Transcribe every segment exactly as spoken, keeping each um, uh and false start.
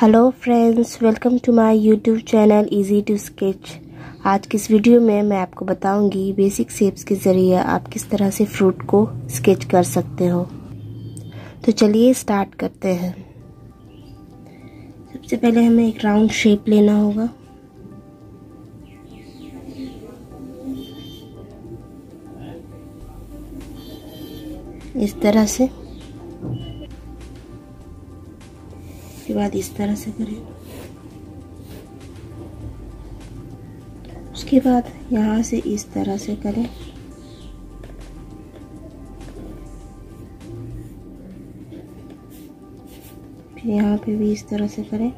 Hello friends, welcome to my YouTube channel easy to sketch. आज की इस video में मैं आपको बताऊंगी बेसिक शेप्स के ज़रिए आप किस तरह से फ्रूट को स्केच कर सकते हो। तो चलिए स्टार्ट करते हैं। सबसे पहले हमें एक राउंड शेप लेना होगा। इस तरह से, उसके बाद इस तरह से करें। उसके बाद यहाँ से इस तरह से करें। फिर यहाँ पे भी इस तरह से करें।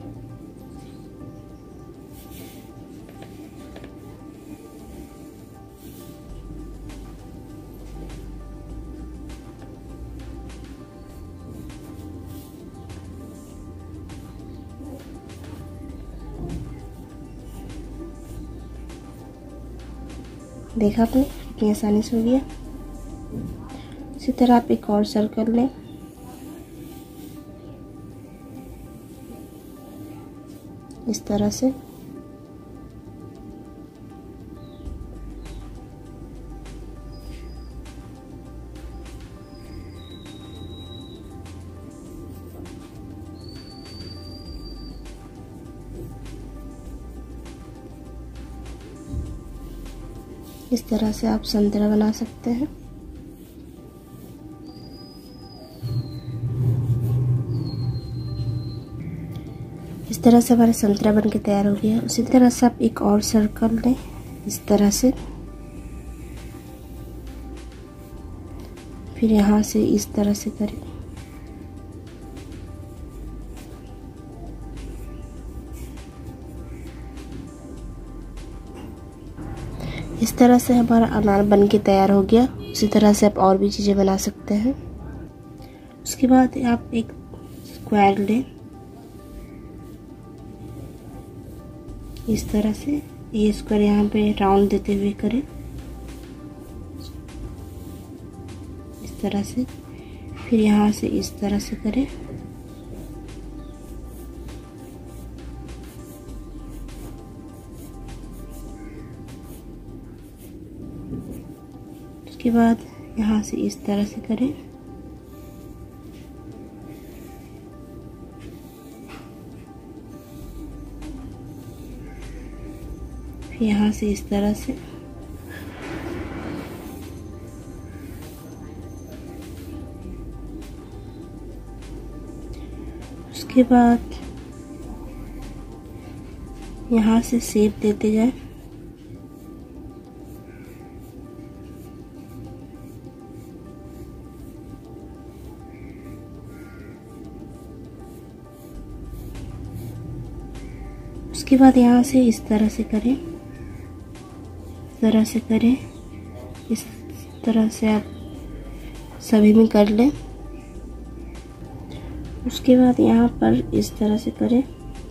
देखा आपने कितनी आसानी से हो गया। इसी तरह आप एक और सर्कल लें। इस तरह से इस तरह से आप संतरा बना सकते हैं। इस तरह से हमारा संतरा बन के तैयार हो गया। उसी तरह से आप एक और सर्कल लें। इस तरह से फिर यहाँ से इस तरह से करें। इस तरह से हमारा अनार बन के तैयार हो गया। उसी तरह से आप और भी चीज़ें बना सकते हैं। उसके बाद आप एक स्क्वायर लें। इस तरह से ये स्क्वायर यहाँ पे राउंड देते हुए करें। इस तरह से फिर यहाँ से इस तरह से करें। उसके बाद यहाँ से इस तरह से करें। फिर यहाँ से इस तरह से उसके बाद यहाँ से शेप देते जाए। उसके बाद यहाँ से इस तरह से करें। इस तरह से करें। इस तरह से आप सभी में कर लें। उसके बाद यहाँ पर इस तरह से करें।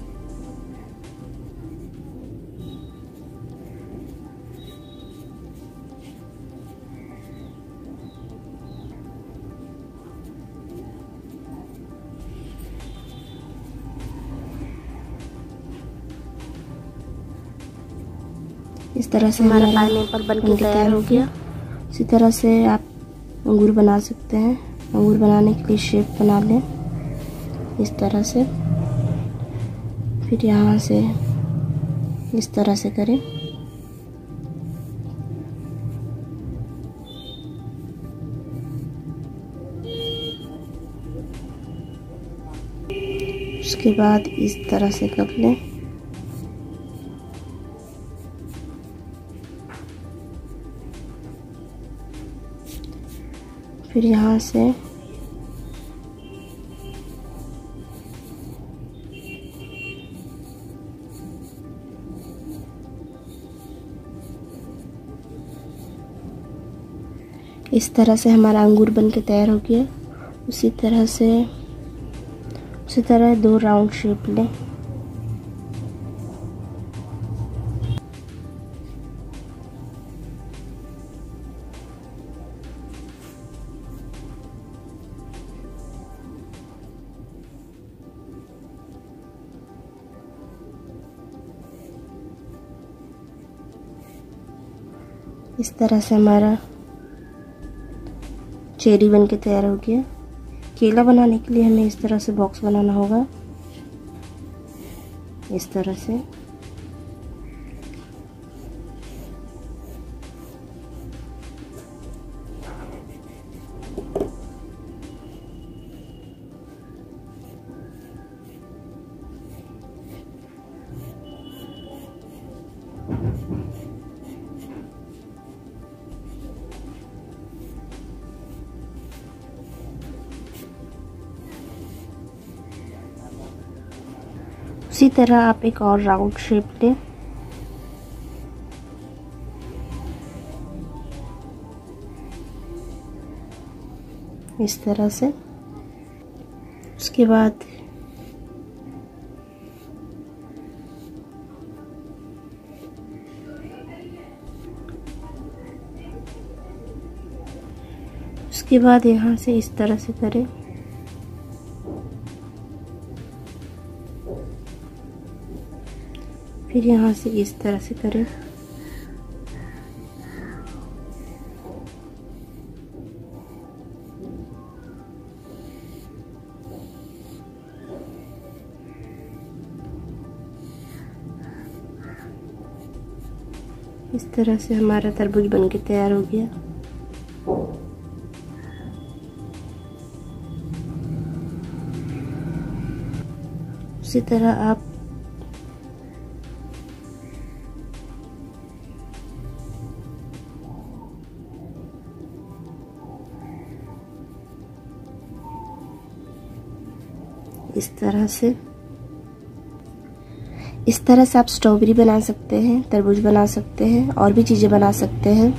इस तरह से हमारा पाइनएप्पल बन के तैयार हो गया। इसी तरह से आप अंगूर बना सकते हैं। अंगूर बनाने के लिए शेप बना लें इस तरह से। फिर यहाँ से इस तरह से करें। उसके बाद इस तरह से कर लें। फिर यहाँ से इस तरह से हमारा अंगूर बन के तैयार हो गया। उसी तरह से उसी तरह दो राउंड शेप लें। इस तरह से हमारा चेरी बन के तैयार हो गया। केला बनाने के लिए हमें इस तरह से बॉक्स बनाना होगा, इस तरह से। उसी तरह आप एक और राउंड शेप लें। इस तरह से। उसके बाद उसके बाद यहाँ से इस तरह से करें। फिर यहाँ से इस तरह से करें। इस तरह से हमारा तरबूज बनके तैयार हो गया। उसी तरह आप इस तरह से इस तरह से आप स्ट्रॉबेरी बना सकते हैं, तरबूज बना सकते हैं, और भी चीज़ें बना सकते हैं।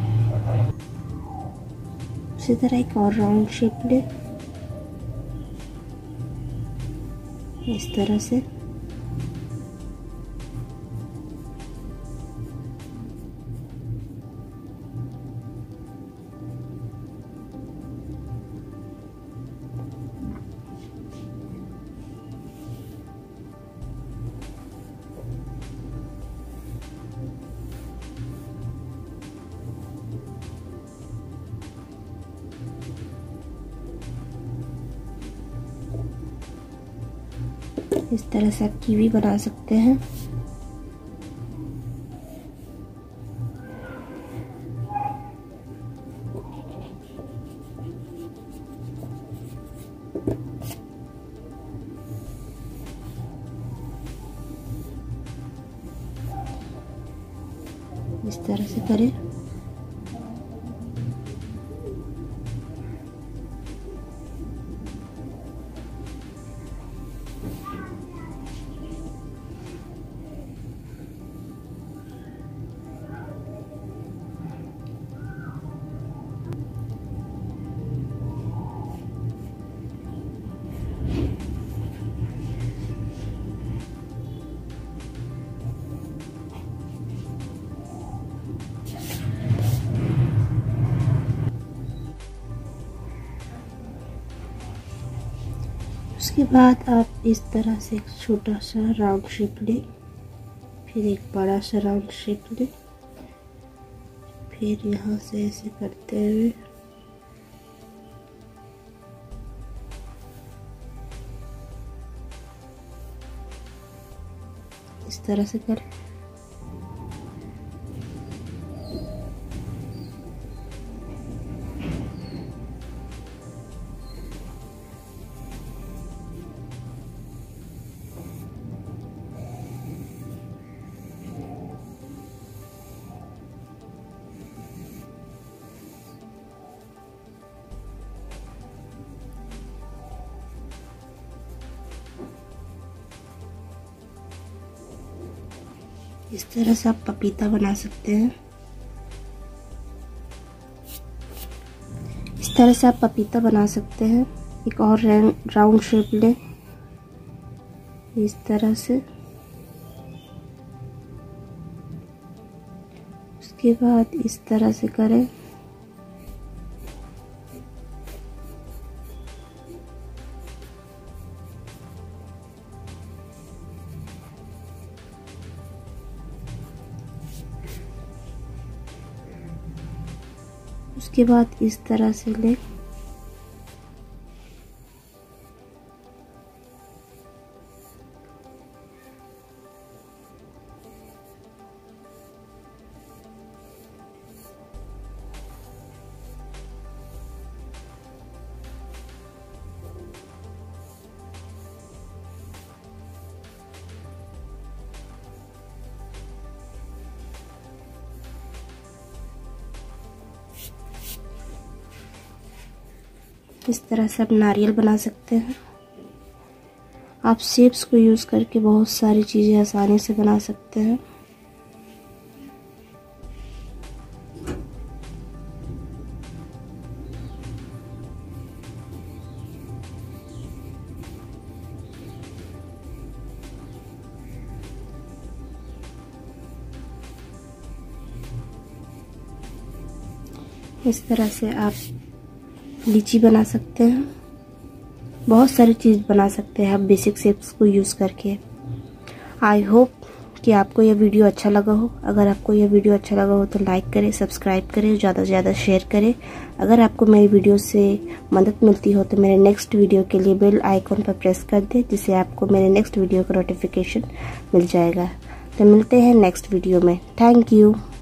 उसी तरह एक और राउंड शेप ले, इस तरह से। इस तरह से आप कीवी बना सकते हैं। इस तरह से करें। उसके बाद आप इस तरह से एक छोटा सा राउंड शेप लें, फिर एक बड़ा सा राउंड शेप लें, फिर यहाँ से ऐसे करते हुए इस तरह से करें। इस तरह से आप पपीता बना सकते हैं। इस तरह से आप पपीता बना सकते हैं। एक और राउंड शेप लें, इस तरह से। उसके बाद इस तरह से करें। उसके बाद इस तरह से ले इस तरह से आप नारियल बना सकते हैं। आप शेप्स को यूज़ करके बहुत सारी चीज़ें आसानी से बना सकते हैं। इस तरह से आप लीची बना सकते हैं। बहुत सारी चीज़ बना सकते हैं आप बेसिक शेप्स को यूज़ करके। आई होप कि आपको यह वीडियो अच्छा लगा हो। अगर आपको यह वीडियो अच्छा लगा हो तो लाइक करें, सब्सक्राइब करें, ज़्यादा से ज़्यादा शेयर करें। अगर आपको मेरी वीडियो से मदद मिलती हो तो मेरे नेक्स्ट वीडियो के लिए बेल आइकॉन पर प्रेस कर दें, जिससे आपको मेरे नेक्स्ट वीडियो का नोटिफिकेशन मिल जाएगा। तो मिलते हैं नेक्स्ट वीडियो में। Thank you.